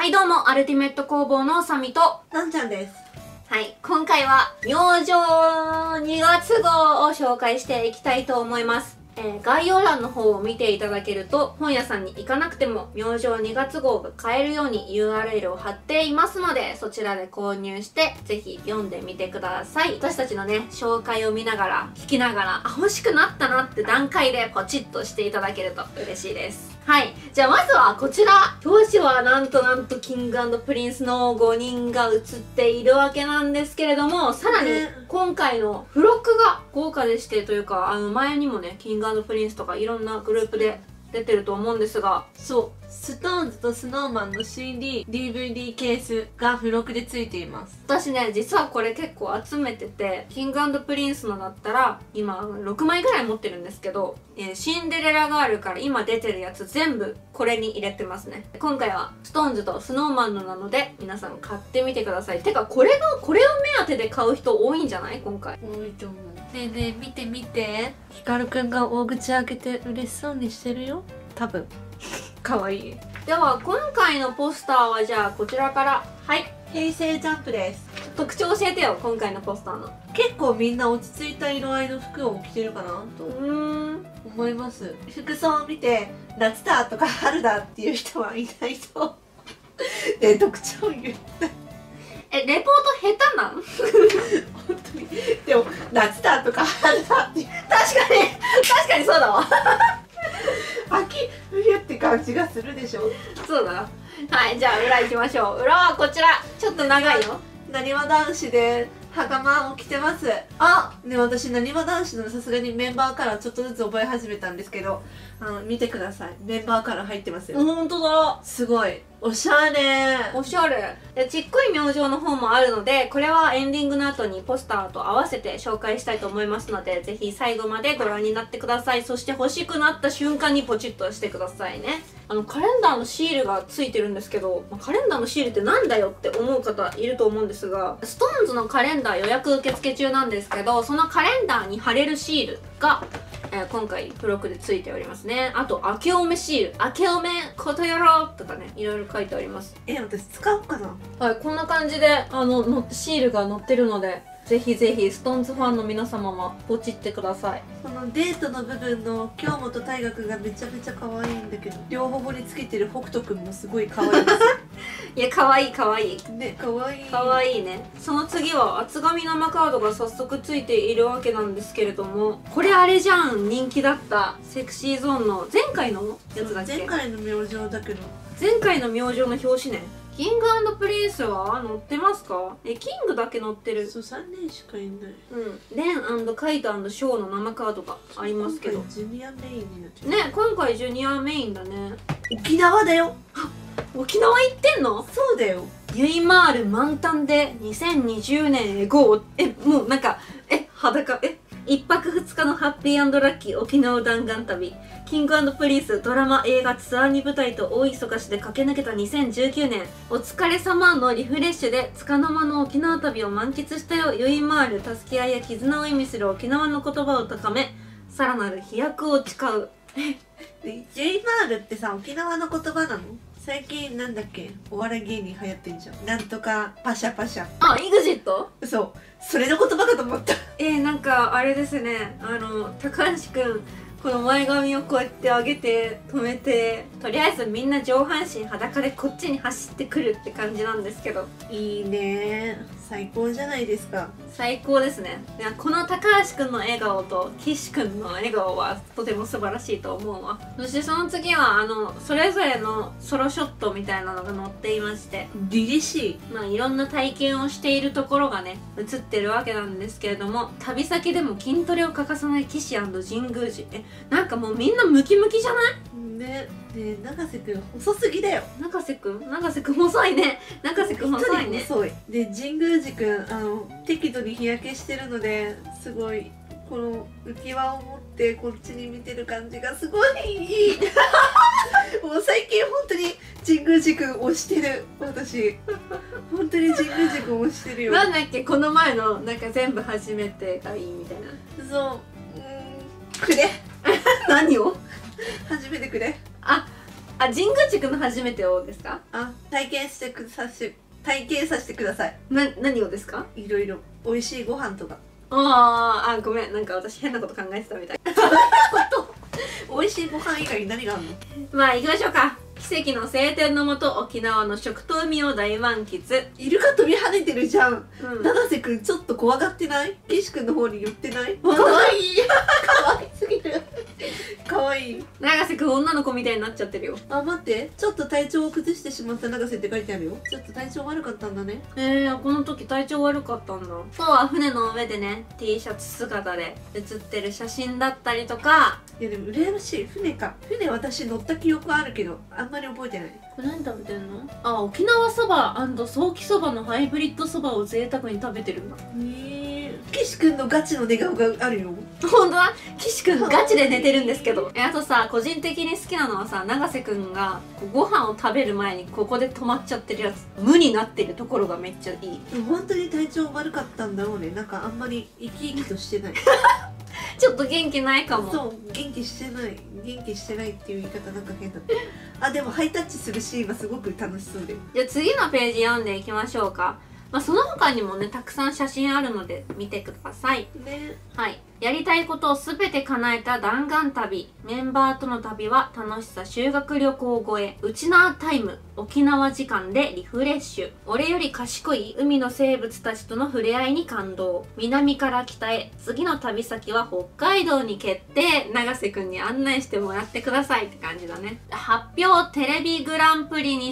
はいどうも、アルティメット工房のサミと、 なんちゃんです。 はい、今回は、明星2月号を紹介していきたいと思います。概要欄の方を見ていただけると、本屋さんに行かなくても、明星2月号が買えるように URL を貼っていますので、そちらで購入して、ぜひ読んでみてください。私たちのね、紹介を見ながら、聞きながら、あ、欲しくなったなって段階でポチッとしていただけると嬉しいです。はい。じゃあまずはこちら。表紙はなんとキング&プリンスの5人が写っているわけなんですけれども、さらに今回の付録が豪華でしてというか、前にもね、キング&プリンスとかいろんなグループで出てると思うんですが、 そう、ストーンズとスノーマンの CD、DVD ケースが付録で付いています。 私ね、実はこれ結構集めてて、キング&プリンスのだったら、今6枚ぐらい持ってるんですけど、シンデレラガールから今出てるやつ全部これに入れてますね。今回はストーンズとスノーマンのなので、皆さん買ってみてください。てか、これを目当てで買う人多いんじゃない今回。 多いと思う。ねえねえ、見て見て。ヒカルくんが大口開けて嬉しそうにしてるよ。多分。かわいい。 では、今回のポスターはじゃあこちらから。はい。 平成ジャンプです。 特徴教えてよ、今回のポスターの。 結構みんな落ち着いた色合いの服を着てるかなと思います。服装を見て、夏だとか春だっていう人はいないと。で、特徴言った。 レポート下手なん本当に。でも、夏だとか春だって確かにそうだわ秋冬って感じがするでしょ。 そうだな。はい、じゃあ裏行きましょう。裏はこちら。ちょっと長いよ。 なにわ男子で袴を着てます。あ、ね、私なにわ男子のさすがにメンバーカラーちょっとずつ覚え始めたんですけど、見てください。メンバーカラー入ってますよ。 ほんとだ。 すごいおしゃれ。 おしゃれ。で、ちっこい明星の方もあるので、これはエンディングの後にポスターと合わせて紹介したいと思いますので、ぜひ最後までご覧になってください。そして欲しくなった瞬間にポチッとしてくださいね。カレンダーのシールがついてるんですけど、カレンダーのシールってなんだよって思う方いると思うんですが、ストーンズのカレンダー予約受付中なんですけど、そのカレンダーに貼れるシールが、今回付録でついておりますね。あと、明けおめシール。明けおめことよろとかね、いろいろ書いてあります。 私使おうかな。 はい、こんな感じで、シールが載ってるので、ぜひぜひ、ストーンズファンの皆様もポチってください。 このデートの部分の京本大我くんがめちゃめちゃ可愛いんだけど、両頬につけてる北斗くんもすごい可愛いです。 いや、可愛い可愛い。 ね、可愛い。 可愛いね。その次は、厚紙生カードが早速ついているわけなんですけれども、これあれじゃん、人気だったセクシーゾーンの前回のやつだっけ？ 前回の明星だけど。 前回の明星の表紙ね。キング&プリンスは載ってますか？キングだけ載ってる。 そう、3年しかいない。 レンカイト&ショーの生カードがありますけど。 ジュニアメインになっちゃう。 ね、今回ジュニアメインだね。 沖縄だよ。 沖縄行ってんの？ そうだよ。 ユイマール満タンで2020年へ GO。もうなんか、裸、1泊2日のハッピー&ラッキー沖縄弾丸旅。キング&プリンスドラマ映画ツアーに舞台と大忙しで駆け抜けた2019年。お疲れ様のリフレッシュで束の間の沖縄旅を満喫したよ。ユイマール、助け合いや絆を意味する沖縄の言葉を高め、さらなる飛躍を誓う。 ジェイマールってさ、沖縄の言葉なの？最近なんだっけ、お笑い芸人流行ってんじゃん。なんとかパシャパシャ。 あ、EXIT？ そう、それの言葉かと思った。 なんかあれですね、高橋くん、この前髪をこうやって上げて止めて、とりあえずみんな上半身裸でこっちに走ってくるって感じなんですけど、 いいね、最高じゃないですか。 最高ですね。いや、この高橋くんの笑顔と岸くんの笑顔はとても素晴らしいと思うわ。そしてその次はそれぞれのソロショットみたいなのが載っていまして、 凛々しい。 いろんな体験をしているところがね映ってるわけなんですけれども、旅先でも筋トレを欠かさない岸神宮寺。なんかもうみんなムキムキじゃない？ ねえ、永瀬くん細すぎだよ。 永瀬くん細いね。永瀬くん細いね。 細い。で、神宮寺くん適度に日焼けしてるのですごい、この浮き輪を持ってこっちに見てる感じがすごいいい。もう最近本当に神宮寺くん推してる。私本当に神宮寺くん推してるよ。 なんだっけ、この前のなんか全部初めてがいいみたいな。 そう、くれ。 何を？ 初めてくれ。 あ、 あ、神宮寺くんの初めてをですか？ あ、体験させてください。 何をですか？ いろいろ美味しいご飯とか。 ごめん、なんか私変なこと考えてたみたい。 美味しいご飯以外に何があるの？ まあ行きましょうか。奇跡の晴天のもと、沖縄の食と海を大満喫。 イルカ飛び跳ねてるじゃん。 うん、 七瀬くんちょっと怖がってない？岸くんの方に寄ってない？かわいい。かわいすぎる。かわいい。 永瀬くん女の子みたいになっちゃってるよ。 あ、待って、ちょっと体調を崩してしまった永瀬って書いてあるよ。ちょっと体調悪かったんだね。 この時体調悪かったんだ。今日は船の上でね、T シャツ姿で写ってる写真だったりとか。 いやでも羨ましい。船私乗った記憶あるけどあんまり覚えてない。 これ何食べてんの？あ、沖縄そば&ソーキそばのハイブリッドそばを贅沢に食べてるんだ。 岸くんのガチの寝顔があるよ。 本当だ、岸くんガチで寝てるんですけど。あとさ、個人的に好きなのはさ、永瀬くんがご飯を食べる前にここで止まっちゃってるやつ、無になってるところがめっちゃいい。 本当に体調悪かったんだろうね。なんかあんまり生き生きとしてない。 ちょっと元気ないかも。 そう、元気してないっていう言い方なんか変だった。あ、でもハイタッチするシーンはすごく楽しそうで。 じゃあ次のページ読んでいきましょうか。その他にもね、たくさん写真あるので見てくださいね。 はい。やりたいことをすべて叶えた弾丸旅。メンバーとの旅は楽しさ修学旅行超え。ウチナータイム。沖縄時間でリフレッシュ。俺より賢い海の生物たちとの触れ合いに感動。南から北へ。次の旅先は北海道に決定。永瀬くんに案内してもらってくださいって感じだね。発表テレビグランプリ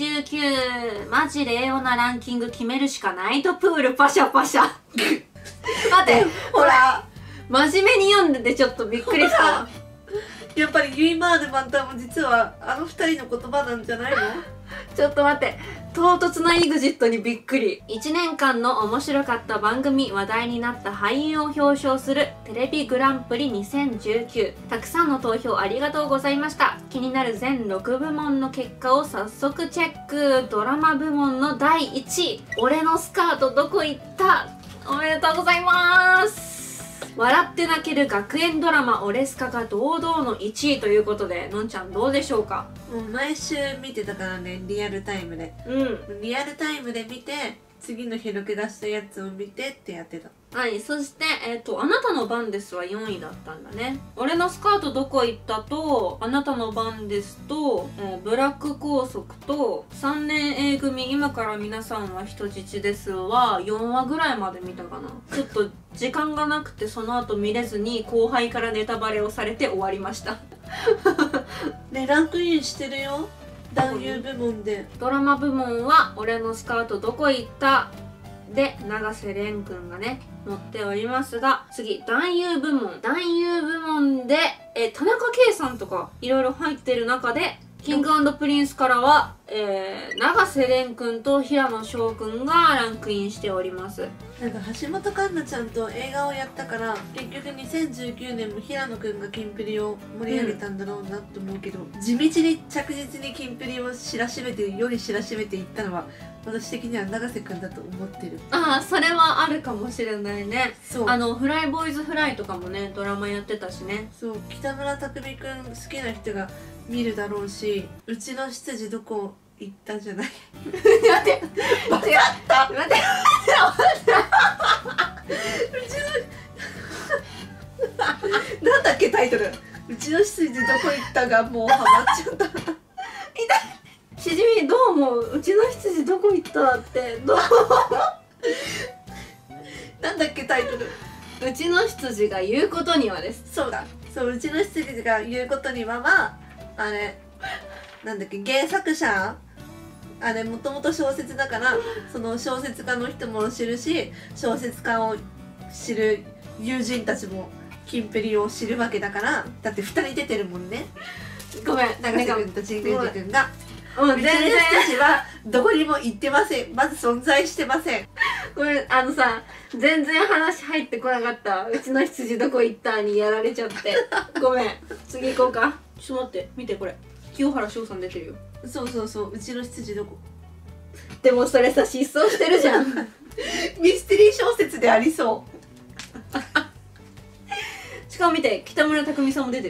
2019。マジ令和なランキング決めるしかナイトプールパシャパシャ。待って、 ほら。 真面目に読んでてちょっとびっくりしたわ。 やっぱりユイマールマンタも実はあの二人の言葉なんじゃないの？ ちょっと待って、唐突な EXIT にびっくり。1年間の面白かった番組、話題になった俳優を表彰するテレビグランプリ2019。たくさんの投票ありがとうございました。気になる全6部門の結果を早速チェック。ドラマ部門の第1位、俺のスカートどこ行った。おめでとうございます。笑って泣ける学園ドラマオレスカが堂々の1位ということで、のんちゃんどうでしょうか？ もう毎週見てたからね、リアルタイムで。リアルタイムで見て、次の日録画したやつを見てってやってた。 はい、そして、あなたの番ですは4位だったんだね。俺のスカートどこ行ったと、あなたの番ですと、ブラック拘束と、3年 A 組、今から皆さんは人質ですは、4話ぐらいまで見たかな。ちょっと時間がなくて、その後見れずに、後輩からネタバレをされて終わりました。 ね、ランクインしてるよ。男優部門で。 ドラマ部門は、俺のスカートどこ行ったで、永瀬廉くんがね、載っておりますが、次、男優部門で、田中圭さんとかいろいろ入ってる中で、キング&プリンスからは、永瀬廉くんと平野翔くんがランクインしております。 なんか橋本環奈ちゃんと映画をやったから、結局2019年も平野くんがキンプリを盛り上げたんだろうなって思うけど、地道に着実にキンプリを知らしめていったのは、私的には永瀬くんだと思ってる。 ああ、それはあるかもしれないね。 そう。 フライボーイズフライとかもね、ドラマやってたしね。 そう、北村匠海くん好きな人が見るだろうし、うちの執事どこ行ったじゃない。 待って待ってなんだっけタイトル。うちの執事どこ行ったがもうハマっちゃった。 しじみどう思う？うちの羊どこ行ったってどう？ なんだっけタイトル。 うちの羊が言うことにはです。 そうだ。そう、うちの羊が言うことにはあれなんだっけ、原作者あれもともと小説だから、その小説家の人も知るし、小説家を知る友人たちもキンプリを知るわけだから、だって2人出てるもんね。 ごめん、 永瀬君と神宮寺君が。 全然私はどこにも行ってません。まず存在してません。 ごめん、さ、全然話入ってこなかった。うちの羊どこ行ったにやられちゃって。ごめん。次行こうか。ちょっと待って、見てこれ。清原翔さん出てるよ。 そうそうそう、うちの羊どこ。 でもそれさ、失踪してるじゃん。 ミステリー小説でありそう。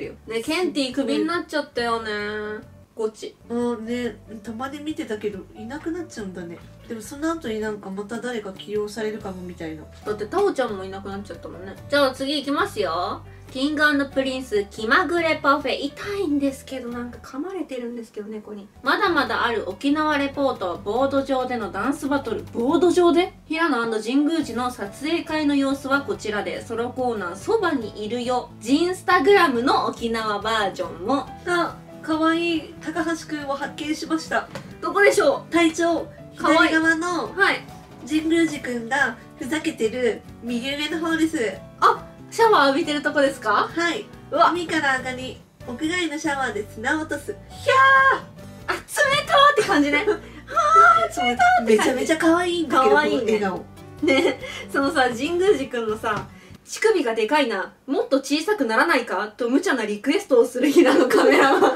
しかも見て、北村匠海さんも出てるよ。ね、ケンティークビになっちゃったよね。 ゴチ。 ね、たまに見てたけどいなくなっちゃうんだね。でもその後になんかまた誰か起用されるかもみたいな。 だってタオちゃんもいなくなっちゃったもんね。じゃあ次行きますよ。キング&プリンス気まぐれパフェ。痛いんですけど、なんか噛まれてるんですけど、猫に。まだまだある沖縄レポート。ボード上でのダンスバトル。ボード上で平野&神宮寺の撮影会の様子はこちらで、ソロコーナーそばにいるよジンスタグラムの沖縄バージョンも。 かわいい高橋くんを発見しました。 どこでしょ隊長、 かわいい左側のう。はい。 神宮寺くんがふざけてる右上の方です。 あ、シャワー浴びてるとこですか？ はい。 うわ、 海から上がり屋外のシャワーで砂を落とす。 あ、冷たーって感じね。 そうめちゃめちゃ可愛いんだけど、 可愛いねこの笑顔。 ね、そのさ、神宮寺くんのさ、乳首がでかいな、もっと小さくならないかと無茶なリクエストをする平野カメラマン。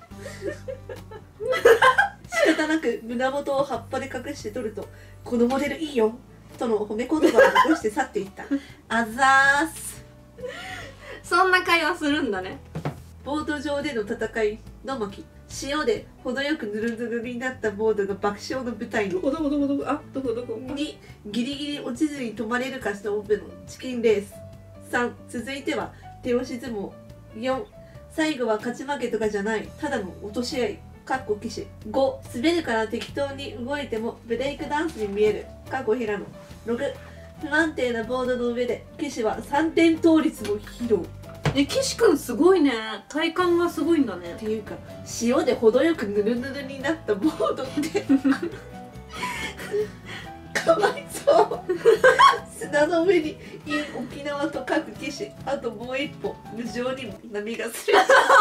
仕方なく胸元を葉っぱで隠して撮ると、このモデルいいよとの褒め言葉を残して去っていった。あざーす。 そんな会話するんだね。 ボード上での戦いの巻。塩で程よくぬるぬるになったボードが爆笑の舞台に。 どこあ、どこ 2、ギリギリ落ちずに止まれるか勝負のチキンレース。3、続いては手押し相撲。4、最後は勝ち負けとかじゃない、ただの落とし合い。かっこ騎士。5、滑るから適当に動いてもブレイクダンスに見える。かっこ平野。6、不安定なボードの上で騎士は3点倒立も披露。 岸くんすごいね。体幹がすごいんだね。 っていうか、塩で程よくぬるぬるになったボードってかわいそう砂の上に沖縄と書く騎士、あともう一歩無情にも波がする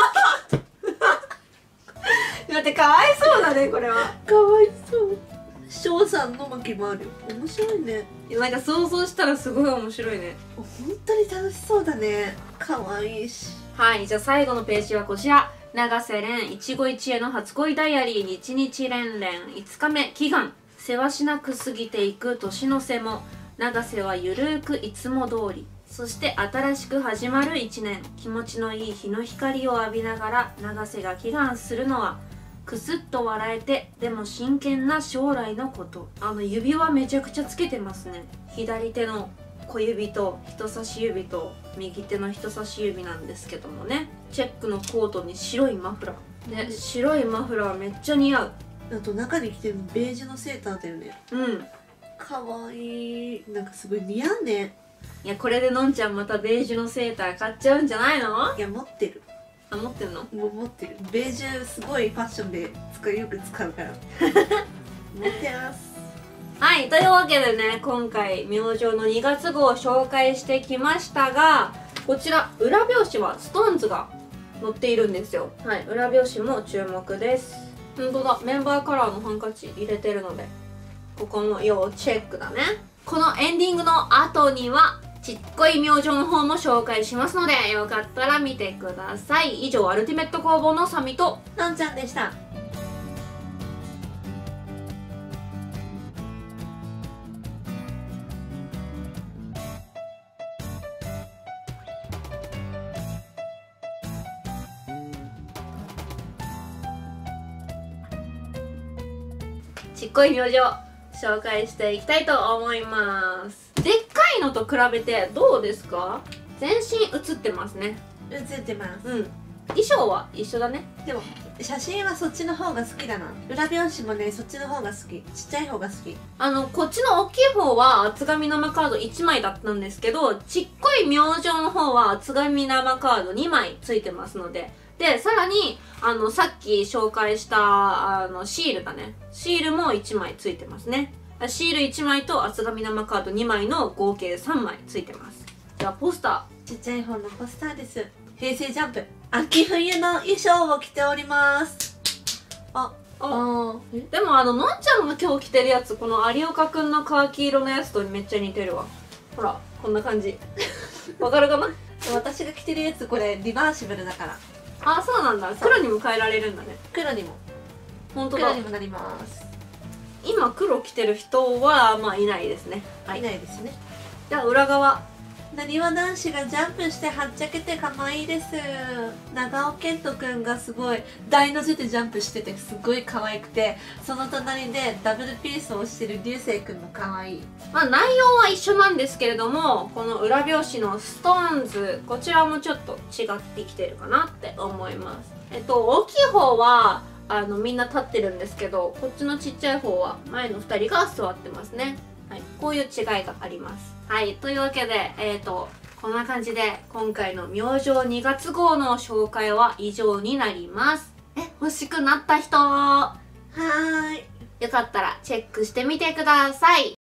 だってかわいそうだね、これは。 かわいそう。翔さんの巻もある。面白いね。 なんか想像したらすごい面白いね。 本当に楽しそうだね。かわいいし。 はい、じゃあ最後のページはこちら。永瀬廉一期一会の初恋ダイアリー日々連連5日目祈願。せわしなく過ぎていく年の瀬も永瀬はゆるーくいつも通り。そして新しく始まる1年。気持ちのいい日の光を浴びながら永瀬が祈願するのはくすっと笑えてでも真剣な将来のこと。指輪めちゃくちゃつけてますね。左手の小指と人差し指と右手の人差し指なんですけどもね。チェックのコートに白いマフラーで、白いマフラーめっちゃ似合う。 あと中に着てるベージュのセーターだよね。 うん、 かわいい。なんかすごい似合うね。 いや、これでのんちゃんまたベージュのセーター買っちゃうんじゃないの？ いや持ってる。 あ、持ってんの？ もう持ってる。ベージュすごいファッションでよく使うから持ってます。 はい、というわけでね、今回明星の2月号を紹介してきましたが、こちら裏表紙は SixTONES が載っているんですよ。はい、裏表紙も注目です。本当だ、メンバーカラーのハンカチ入れてるので、ここも要チェックだね。このエンディングの後にはちっこい明星の方も紹介しますので、よかったら見てください。以上、アルティメット工房のサミとのんちゃんでした。 ちっこい明星紹介していきたいと思います。でっかいのと比べてどうですか？全身写ってますね。 写ってます。 うん、衣装は一緒だね。 でも写真はそっちの方が好きだな。裏表紙もね、そっちの方が好き。ちっちゃい方が好き。 こっちの大きい方は厚紙生カード1枚だったんですけど、ちっこい明星の方は厚紙生カード2枚ついてますので、でさらにさっき紹介したシールだね、シールも1枚ついてますね。シール1枚と厚紙生カード2枚の合計3枚ついてます。じゃあポスター、ちっちゃい方のポスターです。平成ジャンプ秋冬の衣装を着ております。 でものんちゃんの今日着てるやつ、この有岡くんのカーキ色のやつとめっちゃ似てるわ。ほらこんな感じわかるかな？ 私が着てるやつこれリバーシブルだから。 あ、そうなんだ。黒にも変えられるんだね。 黒にも、 本当だ、 黒にもなります。 今黒着てる人はまあいないですね。 いないですね。 じゃあ裏側なにわ男子がジャンプしてはっちゃけて可愛いです。長尾健人くんがすごい大の字でジャンプしててすごい可愛くて、その隣でダブルピースをしてる流星くんも可愛い。 まあ内容は一緒なんですけれども、この裏表紙のストーンズ、こちらもちょっと違ってきてるかなって思います。大きい方はみんな立ってるんですけど、こっちのちっちゃい方は前の2人が座ってますね。はい、こういう違いがあります。はい、というわけでこんな感じで今回の明星2月号の紹介は以上になります。欲しくなった人、 はーい。 よかったらチェックしてみてください。